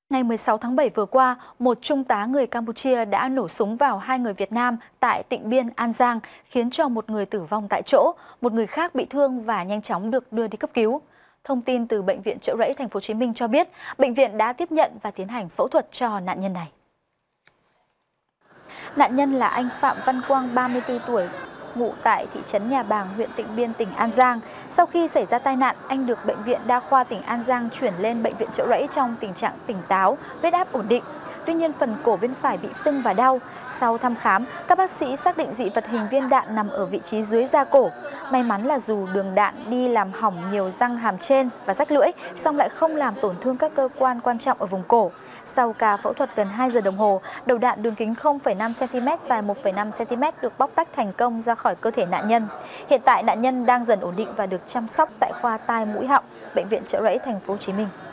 Ngày 16 tháng 7 vừa qua, một trung tá người Campuchia đã nổ súng vào hai người Việt Nam tại Tịnh Biên, An Giang, khiến cho một người tử vong tại chỗ, một người khác bị thương và nhanh chóng được đưa đi cấp cứu. Thông tin từ Bệnh viện Chợ Rẫy, Thành phố Hồ Chí Minh cho biết, bệnh viện đã tiếp nhận và tiến hành phẫu thuật cho nạn nhân này. Nạn nhân là anh Phạm Văn Quang, 34 tuổi, ngụ tại thị trấn Nhà Bàng, huyện Tịnh Biên, tỉnh An Giang. Sau khi xảy ra tai nạn, anh được Bệnh viện Đa khoa tỉnh An Giang chuyển lên Bệnh viện Chợ Rẫy trong tình trạng tỉnh táo, huyết áp ổn định. Tuy nhiên, phần cổ bên phải bị sưng và đau. Sau thăm khám, các bác sĩ xác định dị vật hình viên đạn nằm ở vị trí dưới da cổ. May mắn là dù đường đạn đi làm hỏng nhiều răng hàm trên và rách lưỡi, song lại không làm tổn thương các cơ quan quan trọng ở vùng cổ. Sau ca phẫu thuật gần 2 giờ đồng hồ, đầu đạn đường kính 0,5 cm dài 1,5 cm được bóc tách thành công ra khỏi cơ thể nạn nhân. Hiện tại nạn nhân đang dần ổn định và được chăm sóc tại khoa tai mũi họng, Bệnh viện Chợ Rẫy, Thành phố Hồ Chí Minh.